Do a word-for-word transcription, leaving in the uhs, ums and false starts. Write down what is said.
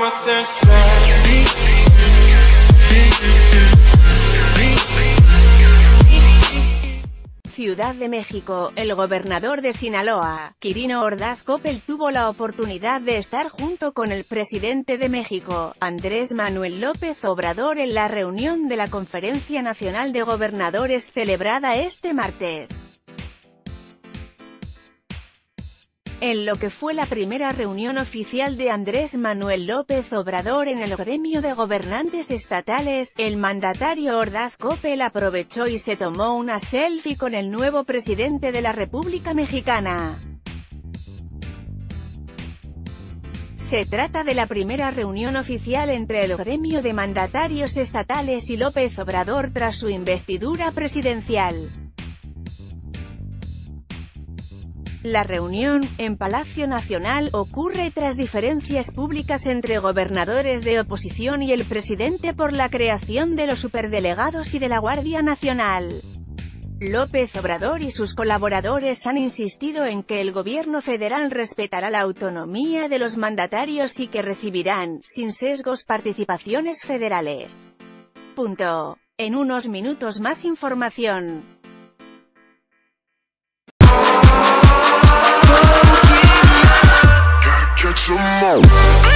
Ciudad de México, el gobernador de Sinaloa, Quirino Ordaz Coppel, tuvo la oportunidad de estar junto con el presidente de México, Andrés Manuel López Obrador, en la reunión de la Conferencia Nacional de Gobernadores celebrada este martes. En lo que fue la primera reunión oficial de Andrés Manuel López Obrador en el gremio de gobernantes estatales, el mandatario Ordaz Coppel aprovechó y se tomó una selfie con el nuevo presidente de la República Mexicana. Se trata de la primera reunión oficial entre el gremio de mandatarios estatales y López Obrador tras su investidura presidencial. La reunión, en Palacio Nacional, ocurre tras diferencias públicas entre gobernadores de oposición y el presidente por la creación de los superdelegados y de la Guardia Nacional. López Obrador y sus colaboradores han insistido en que el gobierno federal respetará la autonomía de los mandatarios y que recibirán, sin sesgos, participaciones federales. Punto. En unos minutos más información. Catch 'em all.